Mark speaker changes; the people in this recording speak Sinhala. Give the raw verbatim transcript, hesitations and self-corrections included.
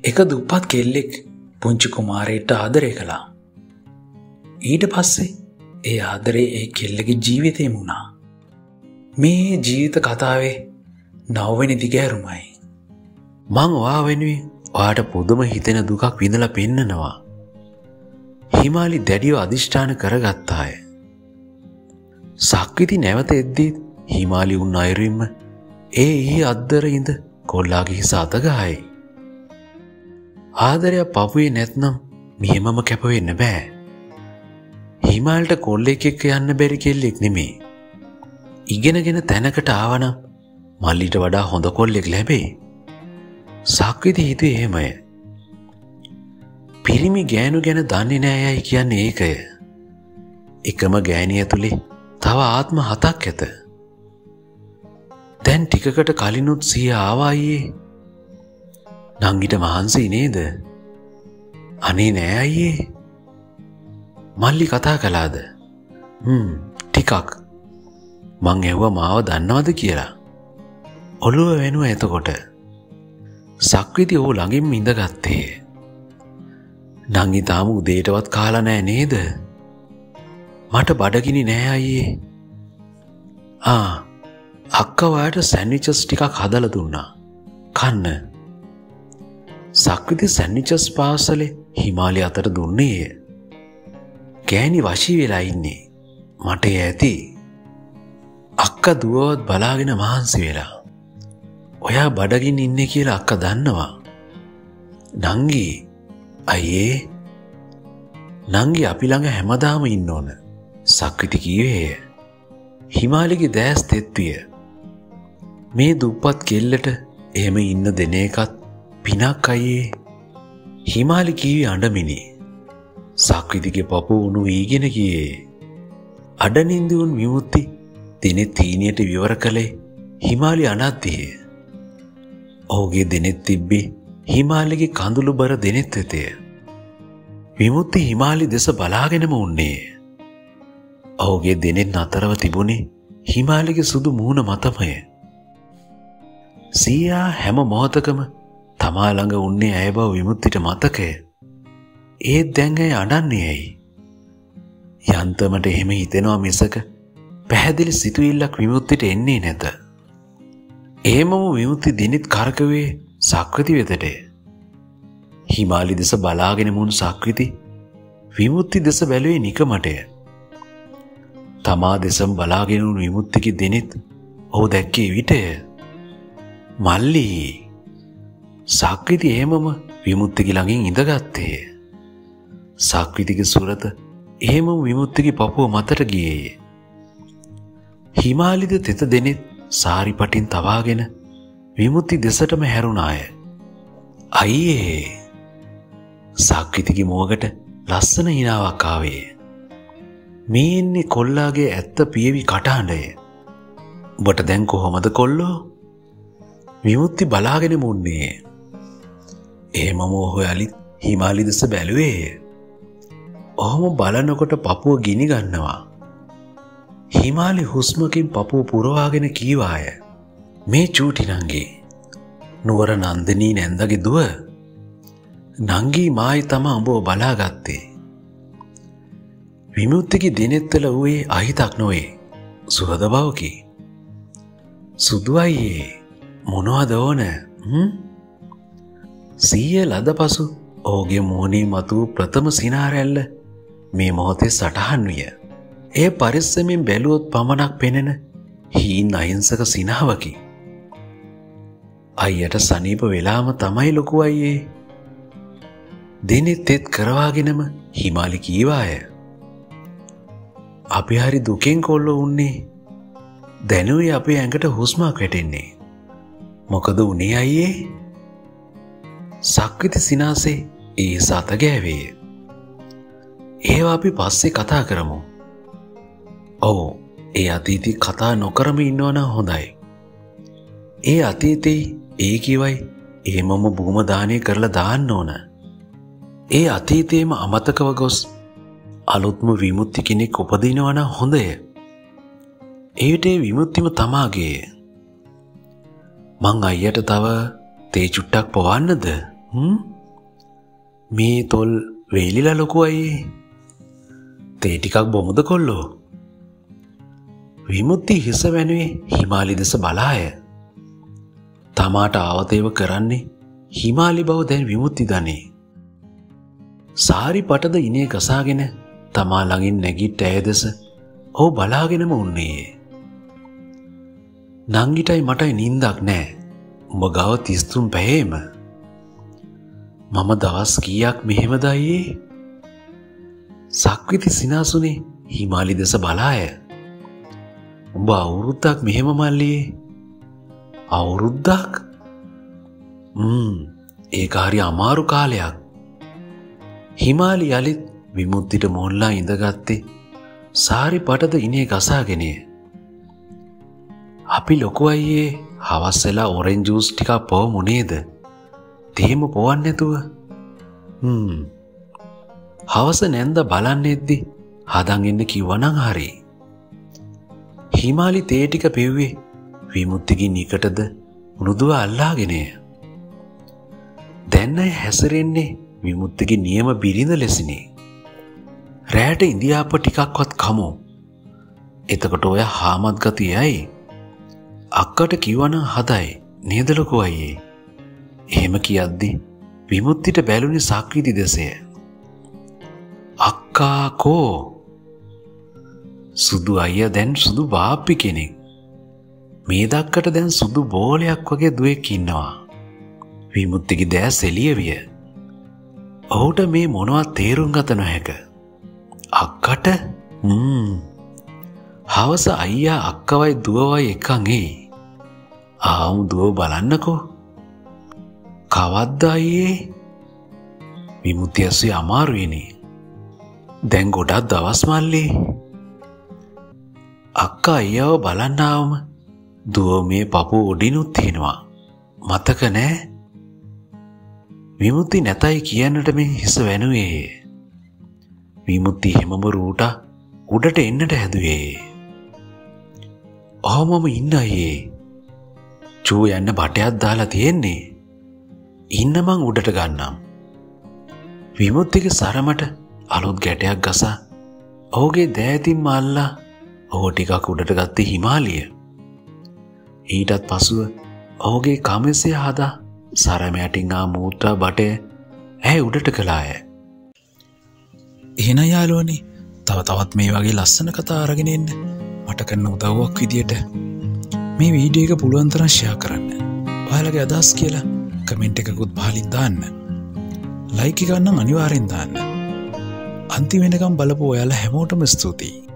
Speaker 1: එක දුප්පත් කෙල්ලෙක් පුංචි කුමාරයට ආදරය කළා. ඊට පස්සේ ඒ ආදරේ ඒ කෙල්ලගේ ජීවිතේම වුණා. මේ ජීවිත කතාවේ නවවෙනි දිගෑරුමයි. මං ඔයා වෙනුවෙන් ඔයාට පුදුම හිතෙන දුකක් විඳලා පෙන්නනවා. හිමාලි දැඩිව අධිෂ්ඨාන කරගත්තාය. සක්විති නැවත එද්දී හිමාලි උන් අයුරින්ම ඒ ඊ අද්දර ඉඳ කොල්ලාගේ හිස අතගායි. ආදරයක් පපුවේ නැත්නම් මෙහෙමම කැප වෙන්න බෑ. හිමාලට කොල්ලෙක් එක්ක යන්න බැරි කෙල්ලෙක් නෙමේ. ඉගෙනගෙන තැනකට ආවනම් මල්ලිට වඩා හොඳ කොල්ලෙක් ලැබේ. සක්විති හිතුවේ එහෙමය. පිරිමි ගෑනු ගැන දන්නේ නෑ යයි කියන්නේ ඒකය. එකම ගෑණිය ඇතුලේ තව ආත්ම හතක් ඇත. දැන් ටිකකට කලිනුත් සිය ආවා අයියේ. නංගිට මහන්සි නේද? අනේ නෑ අයියේ. මල්ලි කතා කළාද? හ්ම් ටිකක්. මං ඇහුවා මාව දන්නවද කියලා. ඔළුව වෙනුවා එතකොට. සක්විති ඕ ළඟින්ම ඉඳගත්තේ. නංගි තාම උදේටවත් කාලා නෑ නේද? මට බඩගිනි නෑ අයියේ. ආ අක්කා ඔයාට සෑන්ඩ්විචස් ටිකක් හදලා දුන්නා. කන්න. සක්විති සෑන්ඩ්විචස් පාසලේ හිමාලි අතට දුන්නේය. ගෑණි වශී වෙලා ඉන්නේ. මට ඇති. අක්කා දුවවත් බලාගෙන මහන්සි වෙලා. ඔයා බඩගින්න ඉන්නේ කියලා අක්කා දන්නවා. නංගි අයියේ නංගි අපි ළඟ හැමදාම ඉන්න ඕන. සක්විති කීවේය. හිමාලිගේ දැස් තෙත්විය. මේ දුප්පත් කෙල්ලට එහෙම ඉන්න දෙන එකත් පිනක් අයියේ. හිමාලි කීවේ අඬමිනි. සක්විතිගේ පපුව උණු වීගෙන ගියේ. අඩනින්ද උන් විමුක්ති දිනෙත් තීනියට විවර කළේ හිමාලි අනද්දිය. ඔහුගේ දෙනෙත් තිබ්බේ හිමාලිගේ කඳුළු බර දෙනෙත් වෙතය. විමුක්ති හිමාලි දෙස බලාගෙනම උන්නේ. ඔහුගේ දෙනෙත් අතරව තිබුණේ හිමාලිගේ සුදු මූණ මතමය. සීයා හැම මොහොතකම තමා ළඟ උන්නේ ඇය බව විමුක්තිට මතකය. ඒත් දැන් ඇය අඬන්නේ ඇයි? යන්තමට එහෙම හිතෙනවා මිසක පැහැදිලි සිතුවිල්ලක් විමුක්තිට එන්නේ නැත. එහෙමම විමුක්ති දිනෙත් කරකවේ සක්විති වෙතට. හිමාලි දෙස බලාගෙන මුන් සක්විති විමුක්ති දෙස බැලුවේ නිකමටය. තමා දෙසම බලාගෙන උන් විමුක්තිගේ දිනෙත් ඔහු දැක්කේ විටය. මල්ලි. සක්විති එහෙමම විමුක්තිගේ ළඟින් ඉඳගත්තේ. සක්විතිගේ සුරත එහෙමම විමුක්තිගේ පපුව මතට ගියේය. හිමාලිද තෙත දෙනෙත් සාරිපටින් තවාගෙන විමුක්ති දෙසටම හැරුණාය. අයියේ. සක්විතිගේ මුවකට ලස්සන හිනාවක් ආවේ. මේ ඉන්නේ කොල්ලාගේ ඇත්ත පියවි කටහඬය. ඔබට දැන් කොහොමද කොල්ලෝ? විමුක්ති බලාගෙන මුන්නේ. එහෙමම ඔහු යලිත් හිමාලි දෙස බැලුවේ. ඔහොම බලනකොට පපුව ගිනි ගන්නවා. හිමාලි හුස්මකින් පපුව පුරවාගෙන කීවාය. මේ චූටි නංගි. නුවර නන්දිනී නැන්දගේ දුව. නංගි මායි තමා උඹව බලාගත්තේ. විමුක්තිගේ දිනෙත්වල වූයේ අහිතක් නොවේ. සුහද බවකි. සුදු අයියේ මොනවද ඕන? සීය ලද පසු ඔහුගේ මුහුණේ මතු ප්‍රථම සිනාරැල්ල මේ මොහොතේ සටහන් විය. ඒ පරිස්සමින් බැලුවොත් පමණක් පෙනෙන හීන් අහිංසක සිනාවකි. අයියට සනීප වෙලාම තමයි ලොකු අයියේ. දිනෙත් තෙත් කරවාගෙනම හිමාලි කීවාය. අපි හරි දුකෙන් කොල්ලෝ උන්නේ. දැනුවේ අපේ ඇඟට හුස්මක් වැටෙන්නේ. මොකද උනේ අයියේ? සක්විති සිනාසේ ඒ සත ගෑවේ. ඒවා අපි පස්සේ කතා කරමු. ඔව් ඒ අතීතී කතා නොකරම ඉන්නවනම් හොඳයි. ඒ අතීතේ ඒ කිවයි එහෙමම භූම දානය කරලා දාන්න ඕන. ඒ අතීතේම අමතකව ගොස් අලුත්ම විමුක්ති කෙනෙක් උපදිනවා නම් හොඳය. ඒට විමුක්තිම තමාගේ. මං අයියට තව තේ චුට්ටක් පොවන්නද? හ්ම් මේ තොල් වේලිලා ලොකු අයියේ. තේ ටිකක් බොමුද කොල්ලෝ? විමුක්ති හිස වැනුවේ හිමාලි දෙස බලාය. තමාට ආවතේව කරන්නේ හිමාලි බව දැන් විමුක්ති දනේ. සාරි පටද ඉනේ ගසාගෙන තමා ළඟින් නැගිට ඇය දෙස ඔහු බලාගෙනම උන්නේ. නංගිටයි මටයි නින්දක් නෑ. උඹ ගාව තිස්තුන් පැයේම. මම දවස් කීයක් මෙහෙමද අයියේ? සක්විති සිනාසුනේ හිමාලි දෙස බලාය. උඹ අවුරුද්දක් මෙහෙම මල්ලියේ. අවුරුද්දක්? හ්ම් ඒක හරි අමාරු කාලයක්. හිමාලි යලිත් විමුක්තිට මොල්ලා ඉඳගත්තේ සාරි පටද ඉනේ ගසාගෙනය. අපි ලොකු අයියේ හවස් වෙලා ඔරෙන්ජ් ජූස් ටිකක් පොවමු නේද? තේම පොවන්න නැතුව. හ්ම්. හවස නැන්ද බලන්නෙද්දි හදන් ඉන්න කිව්වනම් හරි. හිමාලි තේ ටික පෙව්වේ විමුක්තිගේ නිකටද මෘදුව අල්ලාගෙනය. දැන් අය හැසිරෙන්නේ විමුක්තිගේ නියම බිරිඳ ලෙසිනේ. රැට ඉන්දියාප ටිකක්වත් කමු. එතකොට ඔය හාමත් ගතියයි. අක්කට කිව්වනම් හදයි නේද ලොකු අයියේ? එහෙම කියද්දි විමුක්තිට බැලුනේ සක්විති දෙසය. අක්කා කෝ? සුදු අයියා දැන් සුදු බාප්පි කෙනෙක්. මේ දක්කට දැන් සුදු බෝලයක් වගේ දුවෙක් ඉන්නවා. විමුක්තිගේ දැස් එළිය විය. ඔහුට මේ මොනවත් තේරුම් ගත නොහැක. අක්කට හ්ම් හවස අයියා අක්කවයි දුවවයි එකන් එයි. ආවුම් දුව බලන්නකෝ. කවද්ද අයියේ? විමුක්තිය ඇස්සේ අමාරුයිනේ. දැන් ගොඩක් දවස් මල්ලි. අක්කා අයියාව බලන්න ආවම දුව මේ පපුව උඩිනුත් තිනවා. මතක නෑ? විමුක්ති නැතයි කියන්නට මේ හිස වැනුවේ. විමුක්ති හැමම රූට උඩට එන්නට හැදුවේ. ඔහොමම ඉන්න අයියේ. චූ යන්න බටයක් දාලා තියෙන්නේ. ඉන්න මං උඩට ගන්නම්. විමුක්තිගේ සරමට අලුත් ගැටයක් ගසා ඔහුගේ දෑතින් මල්ලා ඔහු ටිකක් උඩට ගත්තේ හිමාලිය. ඊටත් පසුව ඔහුගේ කමෙසේ හදා සරමෑටින් ආ මූත්‍රා බටය ඇය උඩට කළාය.
Speaker 2: එහෙනම් යාළුවනේ තව තවත් මේ වගේ ලස්සන කතා අරගෙන එන්න මට කරන උදව්වක් විදියට මේ වීඩියෝ එක පුළුවන් තරම් ෂෙයා කරන්න. ඔයාලගේ අදහස් කියලා කමෙන්ට් එකකුත් පහලින් දාන්න. ලයික් එක නම් අනිවාර්යෙන් දාන්න. අන්තිම වෙනකම් බලපු ඔයාලා හැමෝටම ස්තුතියි.